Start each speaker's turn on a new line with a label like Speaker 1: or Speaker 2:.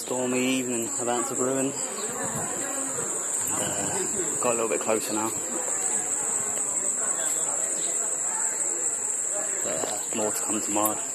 Speaker 1: stormy evening about to ruin. Got a little bit closer now. But, more to come tomorrow.